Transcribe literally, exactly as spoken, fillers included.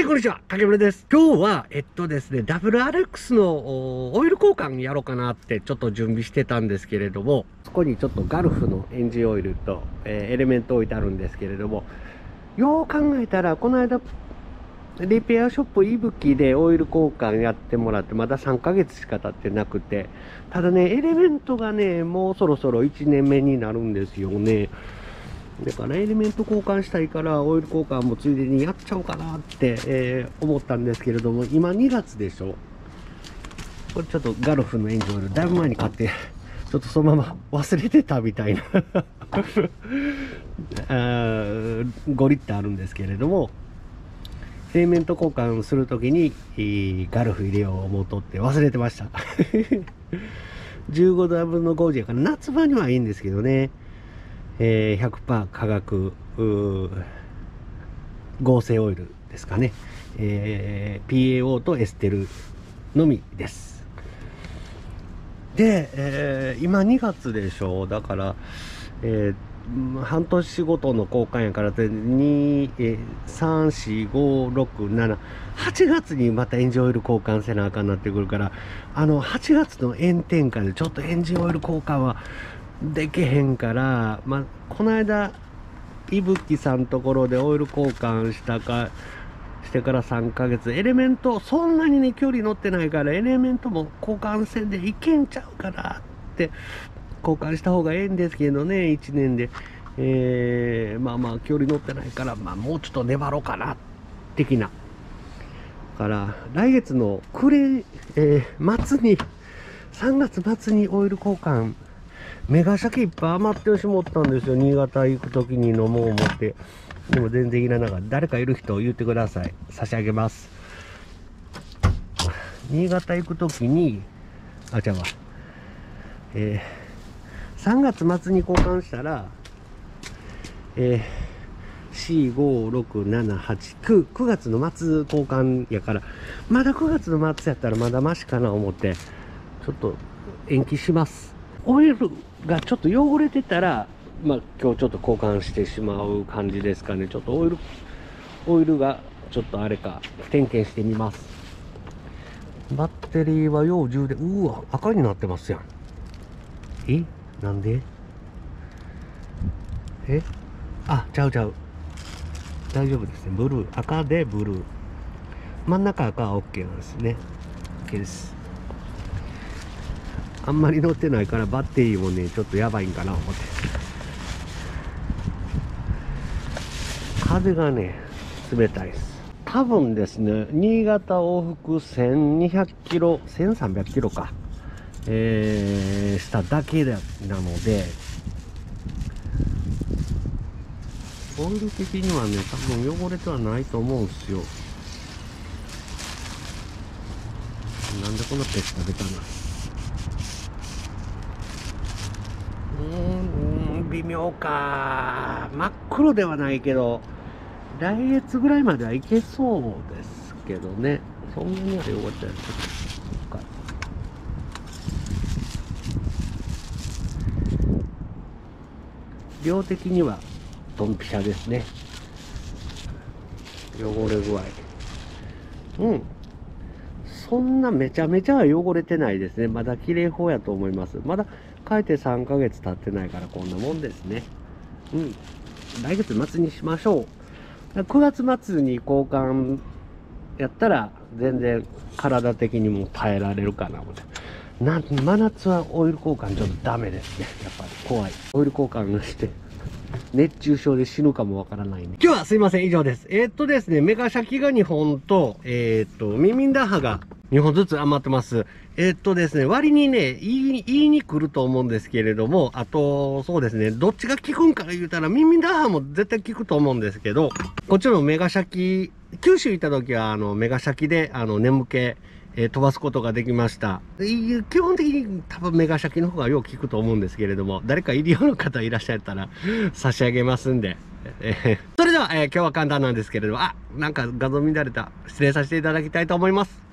、こんにちは。影村です。今日は、えっとですね、ダブルアレックスのオイル交換やろうかなってちょっと準備してたんですけれども、そこにちょっとガルフのエンジンオイルと、えー、エレメント置いてあるんですけれども、よう考えたら、この間、リペアショップいぶきでオイル交換やってもらって、まださんかげつしか経ってなくて、ただね、エレメントがね、もうそろそろいちねんめになるんですよね。だからエレメント交換したいからオイル交換もついでにやっちゃおうかなって、えー、思ったんですけれども、今にがつでしょ。これちょっとガルフのエンジンオイルだいぶ前に買ってちょっとそのまま忘れてたみたいなあごリッターあるんですけれども、エレメント交換するときにガルフ入れよう思うとって忘れてましたじゅうごどぶんのごじやから夏場にはいいんですけどね。えー、ひゃくパーセント 化学合成オイルですかね、えー、ピーエーオー とエステルのみです。で、えー、今にがつでしょ。だから、えー、半年ごとの交換やからでに、えー、さん、よん、ご、ろく、なな、はちがつにまたエンジンオイル交換せなあかんなってくるから、あのはちがつの炎天下でちょっとエンジンオイル交換はでけへんから、まあ、この間いぶきさんところでオイル交換したかしてからさんかげつ、エレメントそんなにね距離乗ってないから、エレメントも交換せんでいけんちゃうかなって交換した方がええんですけどね、いちねんで、えー、まあまあ距離乗ってないから、まあ、もうちょっと粘ろうかな的なから来月の暮れ、えー、末にさんがつ末にオイル交換メガシャキいっぱい余ってしもったんですよ。新潟行く時に飲もう思って。でも全然いらなかった。誰かいる人言ってください。差し上げます。新潟行く時に、あ、違うわ。えー、さんがつ末に交換したら、えー、よん、ご、ろく、なな、はち、きゅう、くがつの末交換やから、まだくがつの末やったらまだマシかな思って、ちょっと延期します。オイルがちょっと汚れてたら、まあ今日ちょっと交換してしまう感じですかね。ちょっとオイル、オイルがちょっとあれか、点検してみます。バッテリーは要充電、うわ、赤になってますやん。えなんでえあ、ちゃうちゃう。大丈夫ですね。ブルー、赤でブルー。真ん中赤は OK なんですね。OK です。あんまり乗ってないからバッテリーもねちょっとやばいんかな思って。風がね冷たいです。多分ですね、新潟往復せんにひゃくキロせんさんびゃくキロか、えー、しただけなので、オイル的にはね多分汚れてはないと思うんですよ。なんでこんなペッタベタな、うーん、微妙か。真っ黒ではないけど、来月ぐらいまではいけそうですけどね。そんなには汚れてない。量的にはドンピシャですね。汚れ具合。うん。そんなめちゃめちゃは汚れてないですね。まだ綺麗法やと思います。まだ帰ってさんかげつ経ってないからこんなもんですね。うん。来月末にしましょう。くがつ末に交換やったら全然体的にも耐えられるかな思って。な真夏はオイル交換ちょっとダメですね。やっぱり怖い。オイル交換して熱中症で死ぬかもわからないんで。今日はすいません、以上です。えー、っとですね、メガシャキがにほんと、えー、っと、ミミンダッハがにほんずつ余ってます。えー、っとですね、割にね、言い、言いに来ると思うんですけれども、あと、そうですね、どっちが効くんか言うたら、ミミンダッハも絶対効くと思うんですけど、こっちのメガシャキ、九州行った時は、あの、メガシャキで、あの、眠気、えー、飛ばすことができました。基本的に多分メガシャキの方がよく効くと思うんですけれども、誰か医療の方いらっしゃったら差し上げますんで。えー、それでは、えー、今日は簡単なんですけれども、あ、なんか画像乱れた。失礼させていただきたいと思います。